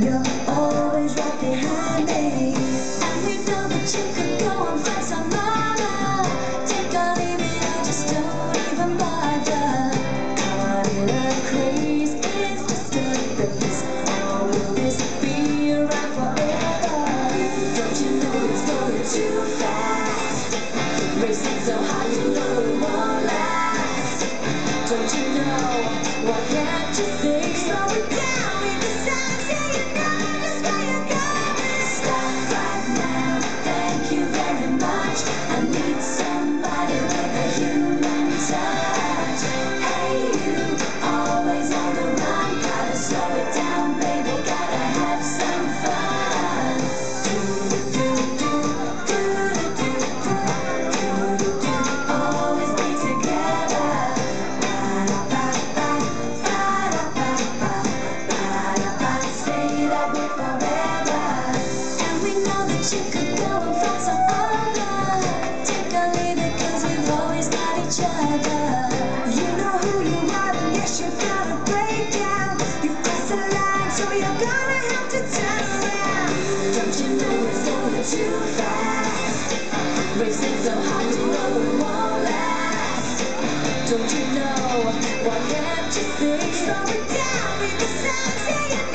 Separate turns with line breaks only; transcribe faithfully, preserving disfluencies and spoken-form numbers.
you're always right behind me. And we know that you could go and find some other. Take or leave it, I just don't even bother. Caught in a craze, it's disturbance. Or will this be around forever? Don't you know it's going too fast? Racing so hard, you know it won't last. Don't you know, why can't you see? Slow it down with the signs, yeah, you know just where you're going. Stop right now, thank you very much. I need somebody with a human touch. Hey you, always on the run. Gotta slow it down, baby, gotta have some fun. Do do do do do do do do. Always be together. Say that we're forever. And we know that you could go and find some other. Take or leave it, cause we've always got each other. You know who you are, and yes, you've got a breakdown. You've crossed the line, so you're gonna have to turn around. Don't you know it's going too fast? Racing so hard, you know it won't last. Don't you know, why can't you see? Slow it down with the signs, yeah, you